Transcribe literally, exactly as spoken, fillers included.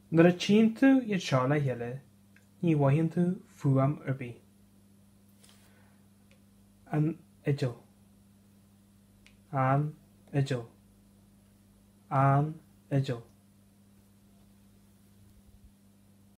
Nar a tíonn tú iad seo le héile, ní bhaithíonn tú fuam uirthi. An idill. An idill. An idill.